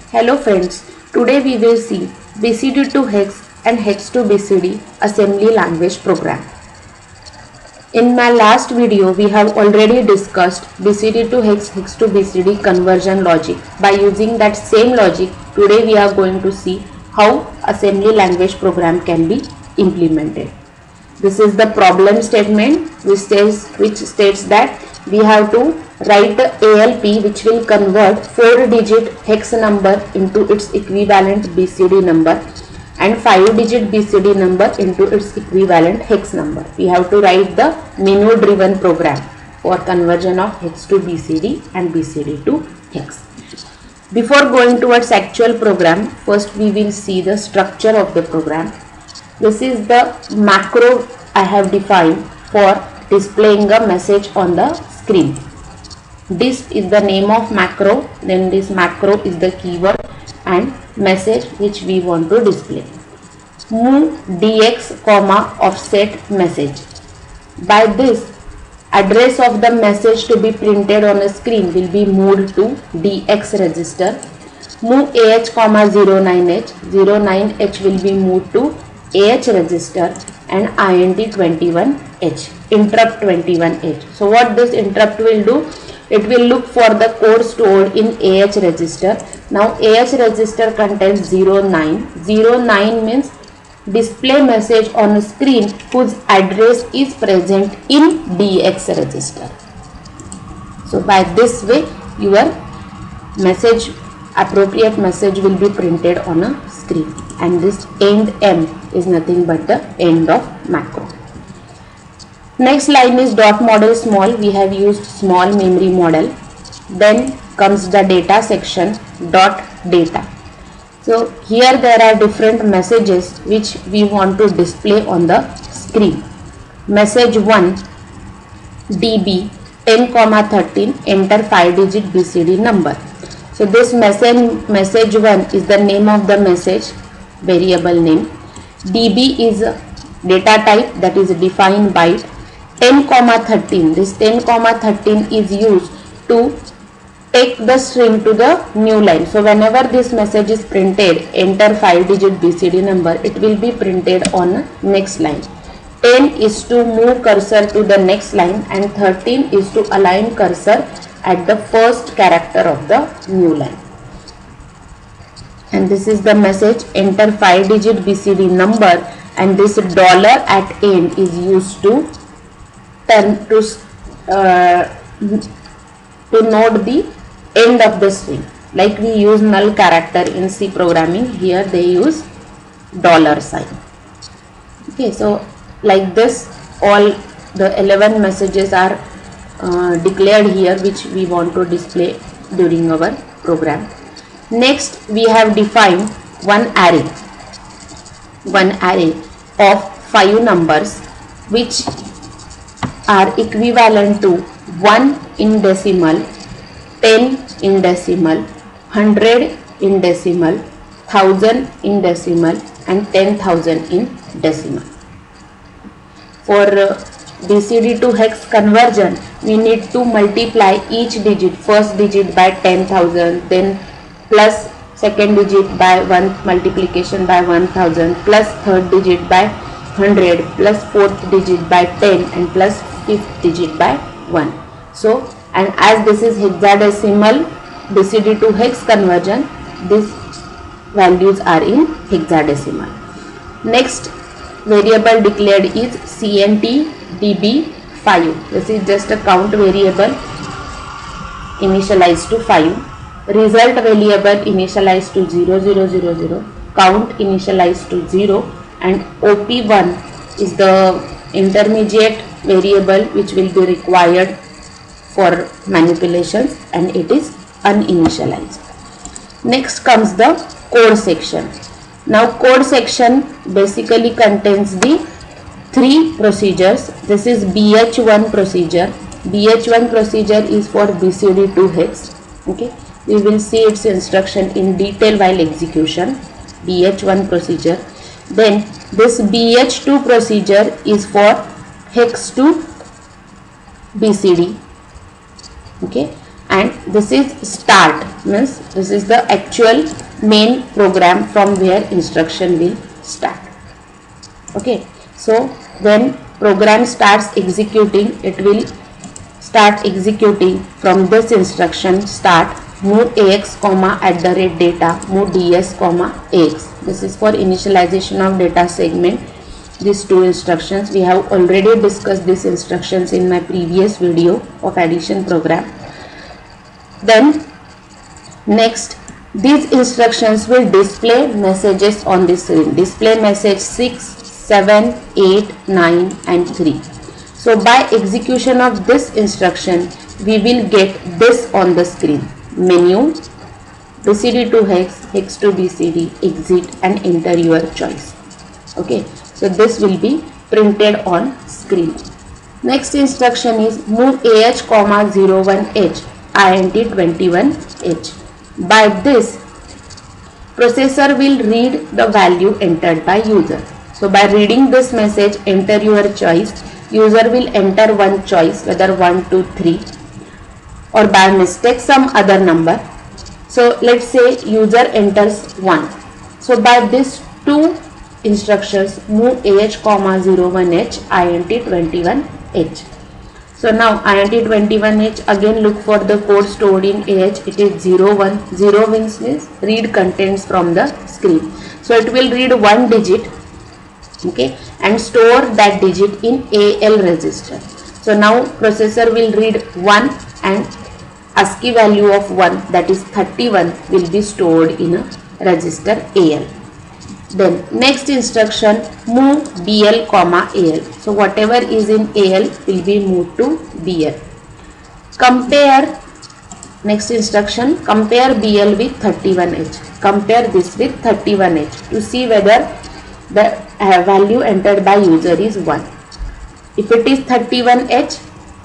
Hello friends, today we will see BCD to hex and hex to BCD assembly language program. In my last video, we have already discussed BCD to hex, hex to BCD conversion logic. By using that same logic, today we are going to see how assembly language program can be implemented. This is the problem statement which states that we have to write the ALP which will convert 4-digit hex number into its equivalent BCD number and 5-digit BCD number into its equivalent hex number. We have to write the menu driven program for conversion of hex to BCD and BCD to hex. Before going towards actual program, first we will see the structure of the program. This is the macro I have defined for displaying a message on the screen. This is the name of macro, then this macro is the keyword and message which we want to display. Move dx, offset message. By this, address of the message to be printed on a screen will be moved to dx register. Move ah, 09h, 09h will be moved to AH register and INT 21H, interrupt 21H. So what this interrupt will do? It will look for the code stored in AH register. Now AH register contains 09. 09 means display message on a screen whose address is present in DX register. So by this way your message, appropriate message will be printed on a screen, and this end M is nothing but the end of macro. Next line is dot model small. We have used small memory model. Then comes the data section, dot data. So here there are different messages which we want to display on the screen. Message 1 db 10,13 enter 5-digit BCD number. So this message 1 is the name of the message, variable name. db is data type, that is defined byte. 10,13, this 10,13 is used to take the string to the new line. So whenever this message is printed, enter 5-digit BCD number, it will be printed on next line. 10 is to move cursor to the next line and 13 is to align cursor at the first character of the new line. And this is the message, enter 5-digit BCD number, and this dollar at end is used to turn to note the end of the string. Like we use null character in C programming, here they use dollar sign. Okay, so like this all the 11 messages are declared here which we want to display during our program. Next we have defined one array of 5 numbers which are equivalent to 1 in decimal, 10 in decimal, 100 in decimal, 1000 in decimal and 10,000 in decimal. For BCD to hex conversion, we need to multiply each digit, first digit by 10,000, then plus second digit by 1 multiplication by 1000, plus third digit by 100, plus fourth digit by 10 and plus fifth digit by 1. So, and as this is hexadecimal BCD to hex conversion, these values are in hexadecimal. Next variable declared is CNT db5. This is just a count variable initialized to 5. Result variable initialized to 0000, count initialized to 0, and OP1 is the intermediate variable which will be required for manipulations, and it is uninitialized. Next comes the code section. Now code section basically contains the 3 procedures. This is BH1 procedure. BH1 procedure is for BCD to hex. Okay, we will see its instruction in detail while execution. BH1 procedure. Then this BH2 procedure is for hex to BCD. Okay, and this is start, means this is the actual main program from where instruction will start. Okay, so when program starts executing, it will start executing from this instruction start move ax comma at the rate data move ds comma ax. This is for initialization of data segment. These two instructions, we have already discussed these instructions in my previous video of addition program. Then next, these instructions will display messages on the screen. Display message 6, 7, 8, 9 and 3. So by execution of this instruction, we will get this on the screen. Menu, BCD to hex, hex to BCD, exit and enter your choice. Okay, so this will be printed on screen. Next instruction is move AH, 01H, INT 21H. By this, processor will read the value entered by user. So by reading this message, enter your choice, user will enter one choice, whether 1, 2, 3 or by mistake some other number. So let's say user enters 1. So by this two instructions, move AH, 01H, INT 21H. So now INT 21H, again look for the code stored in AH, it is 01. 0 means read contents from the screen. So it will read one digit, okay, and store that digit in AL register. So now processor will read 1 and ASCII value of 1, that is 31, will be stored in a register AL. Then next instruction, move BL comma AL. So whatever is in AL will be moved to BL. Compare, next instruction, compare BL with 31H. Compare this with 31H to see whether the value entered by user is 1. If it is 31H,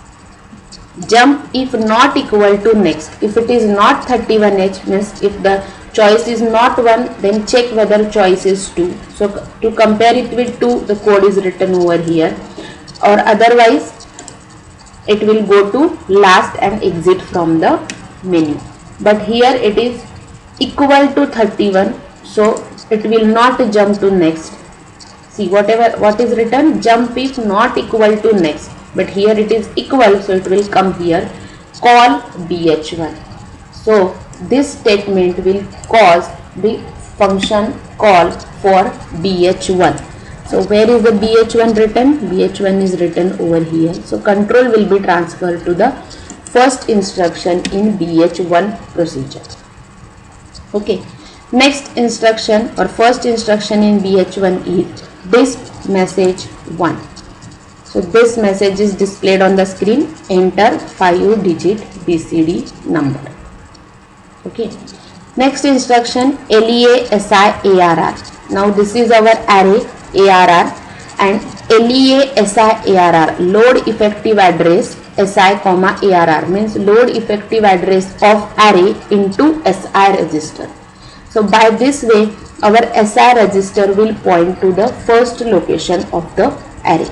jump if not equal to next. If it is not 31H, means if the choice is not 1, then check whether choice is 2. So to compare it with 2, the code is written over here, or otherwise it will go to last and exit from the menu. But here it is equal to 31, so it will not jump to next. See, what is written, jump if not equal to next, but here it is equal, so it will come here, call BH1. So this statement will cause the function call for BH1. So where is the BH1 written? BH1 is written over here. So control will be transferred to the first instruction in BH1 procedure. Okay. Next instruction or first instruction in BH1 is this message 1. So this message is displayed on the screen. Enter 5-digit BCD number. Okay. Next instruction, LEA SI ARR. Now this is our array ARR, and LEA SI ARR, load effective address SI comma ARR, means load effective address of array into SI register. So by this way, our SI register will point to the first location of the array.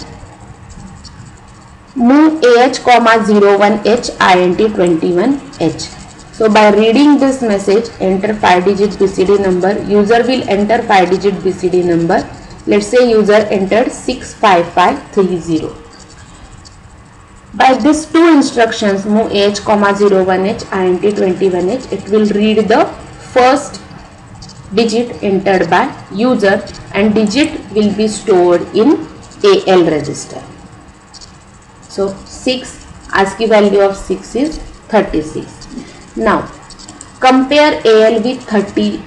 Move AH, 01H, INT 21H. So by reading this message, enter 5-digit BCD number. User will enter 5-digit BCD number. Let's say user entered 65530. By these two instructions, move AH, 01H, INT 21H, it will read the first digit entered by user, and digit will be stored in AL register. So 6, ASCII value of 6 is 36. Now compare AL with 30H.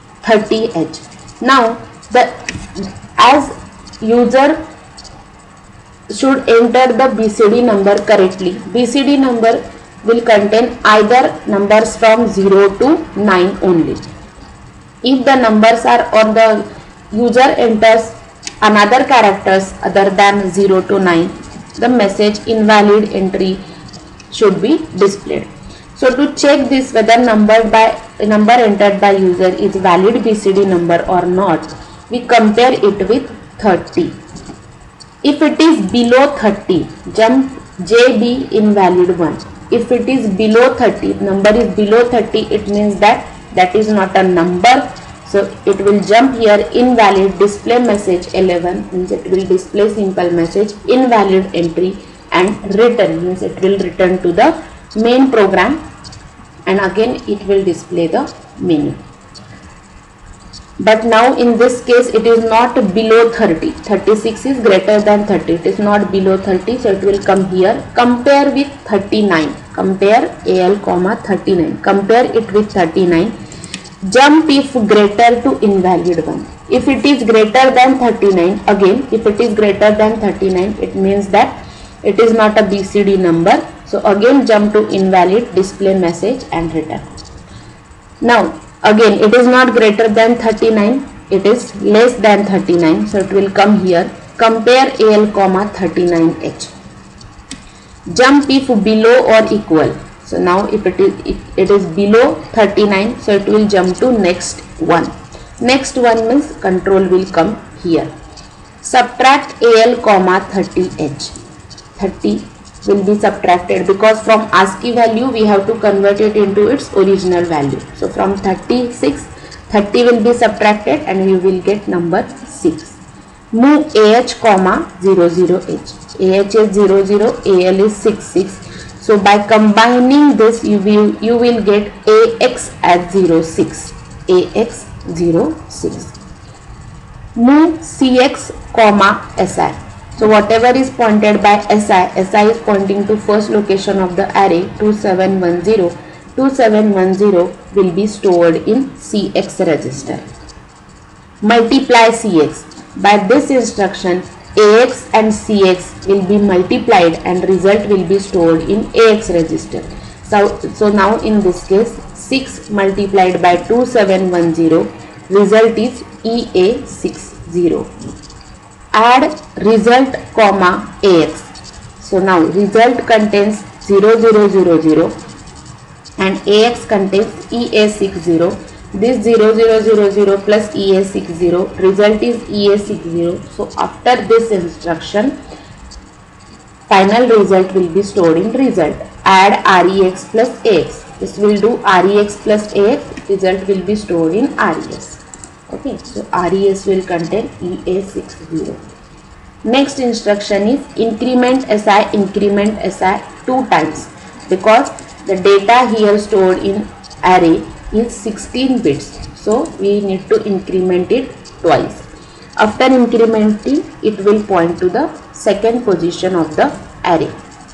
Now as user should enter the BCD number correctly. BCD number will contain either numbers from 0 to 9 only. If the numbers are, or the user enters another characters other than 0 to 9, the message invalid entry should be displayed. So to check this whether number entered by user is valid BCD number or not, we compare it with 30. If it is below 30, jump JB invalid 1. If it is below 30, number is below 30, it means that is not a number. So it will jump here invalid display message 11, means it will display simple message invalid entry, and return means it will return to the main program, and again it will display the menu. But now in this case it is not below 30, 36 is greater than 30, it is not below 30, so it will come here, compare with 39, compare AL comma 39, compare it with 39, jump if greater to invalid one. If it is greater than 39, again if it is greater than 39, it means that it is not a BCD number, so again jump to invalid display message and return. Now again it is not greater than 39, it is less than 39, so it will come here, compare AL comma 39H, jump if below or equal. So now if it is below 39, so it will jump to next one. Next one means control will come here. Subtract AL comma 30H. 30 will be subtracted because from ASCII value we have to convert it into its original value. So from 36, 30 will be subtracted and you will get number 6. Move AH comma 00H. AH is 00, AL is 66. So by combining this you will get AX as 06. AX 06. Move CX comma SI. So whatever is pointed by SI, SI is pointing to first location of the array 2710. 2710 will be stored in CX register. Multiply CX. By this instruction, AX and CX will be multiplied and result will be stored in AX register. So now in this case 6 multiplied by 2710, result is EA60. Add result comma AX. So now result contains 0000 and AX contains EA60. This 0000 plus EA60, result is EA60. So after this instruction, final result will be stored in result. Add REX plus AX. This will do REX plus AX, result will be stored in RES. Okay, so RES will contain EA60. Next instruction is increment SI 2 times, because the data here stored in array is 16 bits, so we need to increment it twice. After incrementing, it will point to the second position of the array.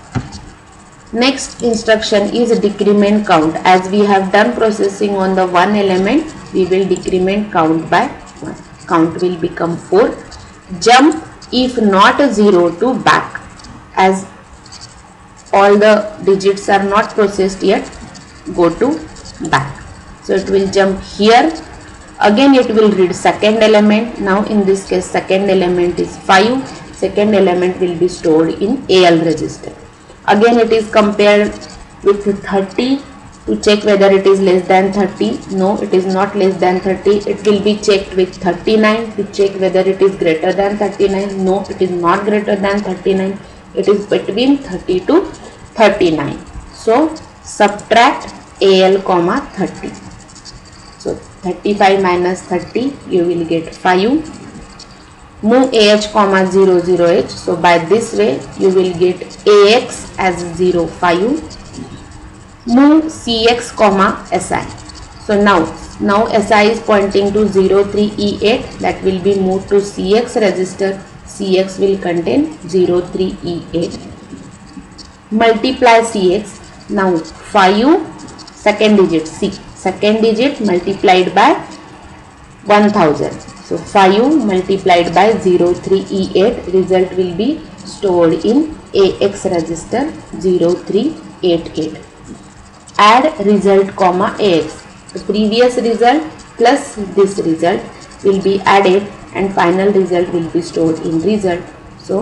Next instruction is decrement count. As we have done processing on the one element, we will decrement count by 1. Count will become 4. Jump if not 0 to back, as all the digits are not processed yet, go to back. So it will jump here, again it will read second element. Now in this case second element is 5, second element will be stored in AL register. Again it is compared with 30 to check whether it is less than 30. No, it is not less than 30. It will be checked with 39 to check whether it is greater than 39. No, it is not greater than 39. It is between 30 to 39. So subtract AL comma 30. So 35 minus 30, you will get 5. Move AH comma 00H. So by this way you will get AX as 05. Move CX comma SI. So now SI is pointing to 03E8, that will be moved to CX register. CX will contain 03E8. Multiply CX. Now 5 second digit C. Second digit multiplied by 1000. So 5 multiplied by 03E8, result will be stored in AX register 0388. Add result comma AX. The previous result plus this result will be added and final result will be stored in result. So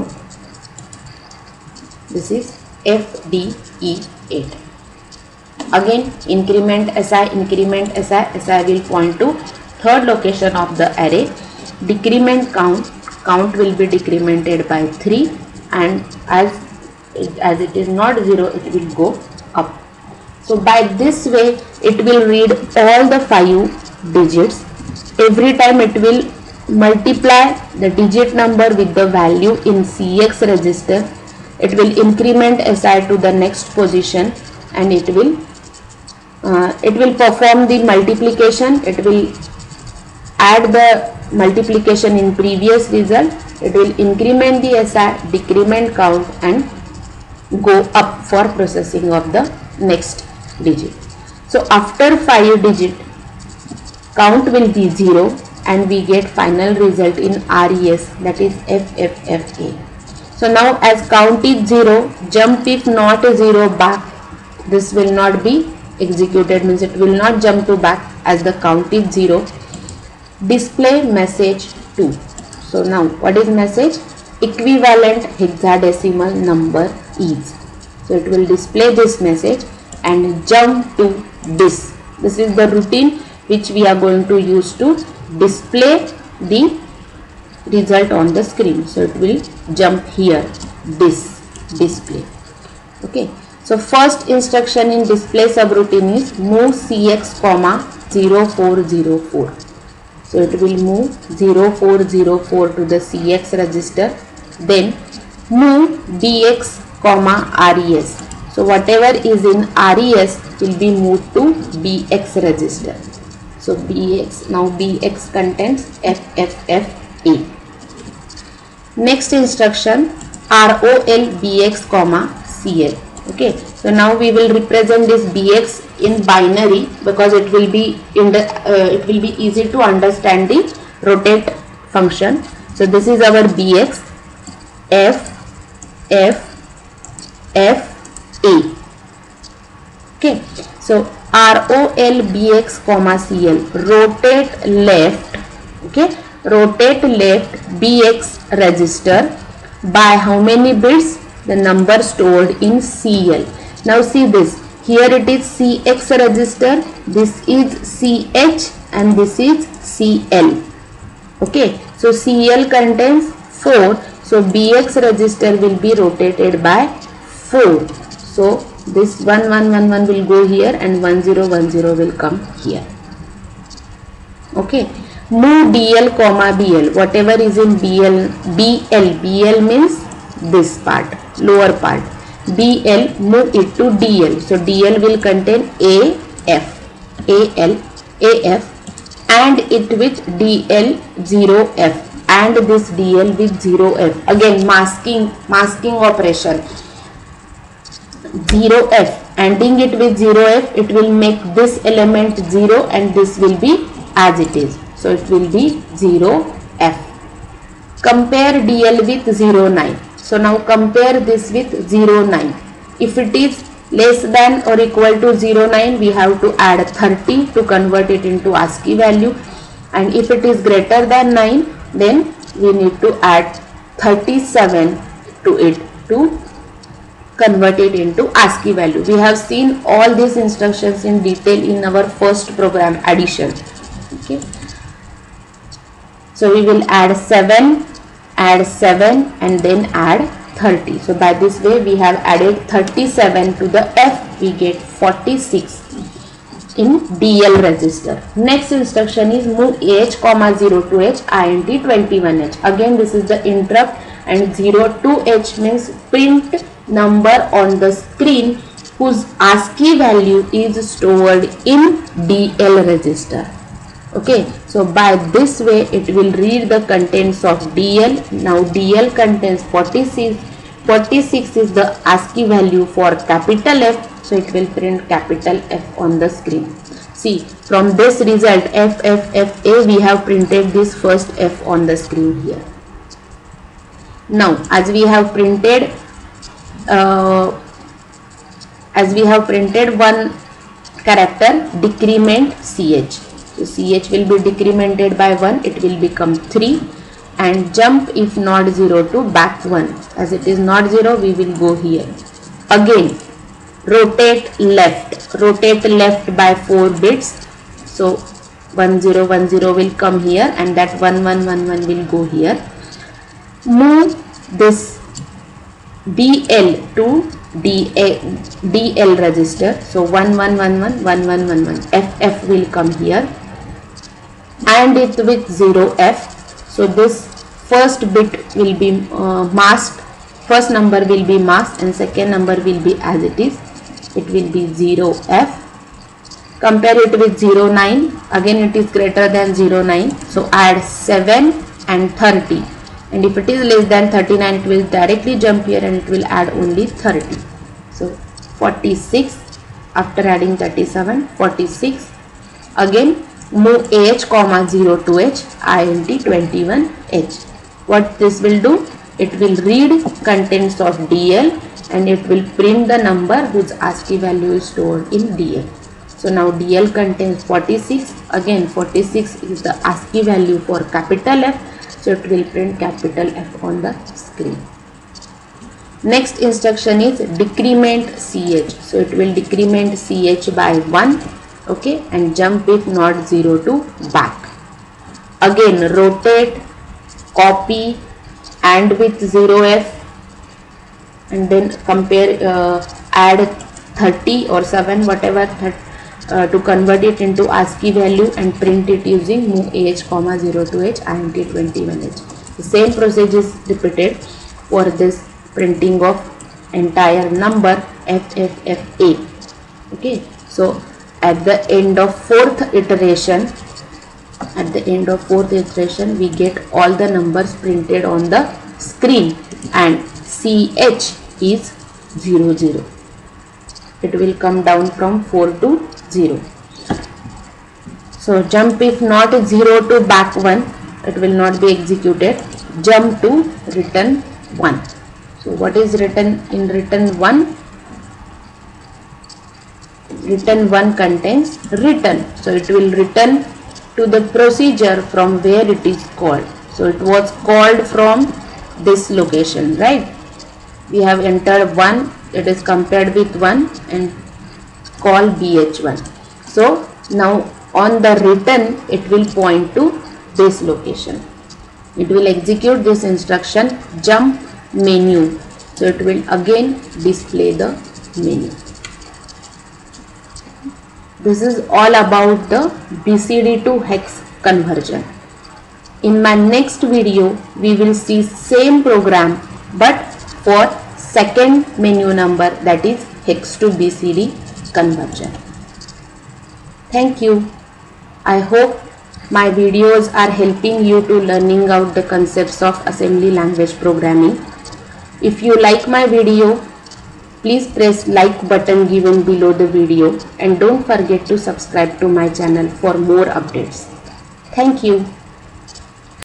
this is FDE8. Again increment SI, SI will point to third location of the array. Decrement count will be decremented by 3, and as it is not 0, it will go up. So by this way it will read all the 5 digits. Every time it will multiply the digit number with the value in CX register. It will increment SI to the next position, and it will perform the multiplication. It will add the multiplication in previous result. It will increment the SI, decrement count, and go up for processing of the next digit. So after 5 digit, count will be 0 and we get final result in RES, that is FFFA. So now as count is 0, jump if not 0 back, this will not be executed, means it will not jump to back as the count is 0. Display message 2. So now what is message? Equivalent hexadecimal number is. So it will display this message and jump to this. This is the routine which we are going to use to display the result on the screen. So it will jump here, this display. Okay. So first instruction in display subroutine is move CX, 0404. So it will move 0404 to the CX register. Then move BX, RES. So whatever is in RES will be moved to BX register. So BX, now BX contains FFFA. Next instruction ROL BX, CL. Okay, so now we will represent this BX in binary because it will be easy to understand the rotate function. So this is our BX, FFFA. Okay, so ROL BX, CL, rotate left. Okay, rotate left BX register by how many bits? The number stored in CL. Now see this, here it is CX register, this is CH and this is CL. Okay, so CL contains 4, so BX register will be rotated by 4. So this 1111 will go here and 1010 will come here. Okay, move DL, BL, whatever is in BL means this part, lower part. BL, move it to DL. So DL will contain AF and it with DL 0F and this DL with 0F. Again masking operation. 0F, ending it with 0F, it will make this element 0 and this will be as it is. So it will be 0F. Compare DL with 09. So now compare this with 09. If it is less than or equal to 09, we have to add 30 to convert it into ASCII value. And if it is greater than 9, then we need to add 37 to it to convert it into ASCII value. We have seen all these instructions in detail in our first program, addition. Okay. So we will add 7 and then add 30. So by this way we have added 37 to the F, we get 46 in DL register. Next instruction is move AH, 0 to H, INT 21H. Again this is the interrupt, and 0 to H means print number on the screen whose ASCII value is stored in DL register. Okay, so by this way it will read the contents of DL. Now DL contains 46. 46 is the ASCII value for capital F, so it will print capital F on the screen. See, from this result FFFA we have printed this first F on the screen here. Now as we have printed one character, decrement CH. So CH will be decremented by 1, it will become 3, and jump if not 0 to back 1. As it is not 0, we will go here. Again, rotate left by 4 bits. So 1010 will come here and that 1111 will go here. Move this BL to DL register. So 1111 1111 FF will come here, and it with 0F. So this first bit will be masked, first number will be masked and second number will be as it is. It will be 0F. Compare it with 09. Again it is greater than 09. So add 7 and 30. And if it is less than 39, it will directly jump here and it will add only 30. So 46 after adding 37, 46. Again move AH comma 0 to H, INT 21H. What this will do? It will read contents of DL and it will print the number whose ASCII value is stored in DL. So now DL contains 46. Again 46 is the ASCII value for capital F. So it will print capital F on the screen. Next instruction is decrement CH. So it will decrement CH by 1. Okay, and jump if not 0 to back. Again rotate, copy and with 0F, and then compare, add 30 or 7 whatever to convert it into ASCII value and print it using move AH comma 0 to H, INT 21H. The same process is repeated for this printing of entire number FFFA. Okay, so at the end of fourth iteration, we get all the numbers printed on the screen and CH is 0 0. It will come down from 4 to 0. So jump if not 0 to back 1, it will not be executed. Jump to return 1. So what is written in return 1? Return 1 contains return. So it will return to the procedure from where it is called. So it was called from this location, right? We have entered 1, it is compared with 1 and call BH1. So now on the return it will point to this location. It will execute this instruction jump menu. So it will again display the menu. This is all about the BCD to hex conversion. In my next video, we will see same program but for second menu number, that is hex to BCD conversion. Thank you. I hope my videos are helping you to learning out the concepts of assembly language programming. If you like my video, please press like button given below the video and don't forget to subscribe to my channel for more updates. Thank you.